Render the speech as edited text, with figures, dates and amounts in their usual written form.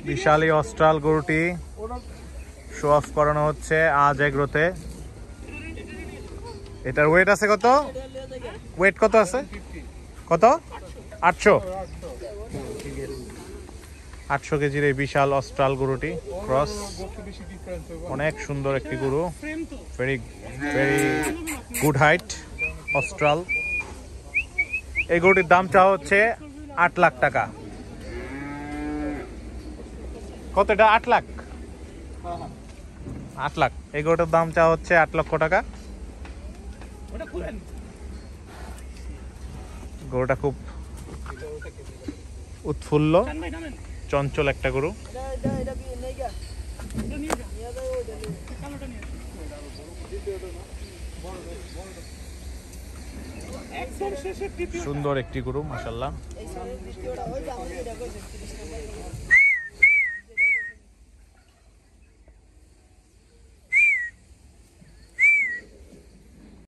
বিশাল এই অস্ট্রাল গরুটি show off করানো হচ্ছে আজ এগ্রোতে। এটার ওয়েট আছে কত? ওয়েট কত আছে? কত? 800 কেজির এই বিশাল অস্ট্রাল গরুটি ক্রস। অনেক সুন্দর একটি গরু, ভেরি ভেরি গুড হাইট অস্ট্রাল। এই গরুটির দাম চাওয়া হচ্ছে 8 লাখ টাকা। কত এটা? 8 লাখ। 8 লাখ। এই গরুটার দাম চাওয়া হচ্ছে 8 লক্ষ টাকা। গরুটা খুব উৎফুল্ল চঞ্চল একটা গরু। সুন্দর একটি গরু মাশাআল্লাহ।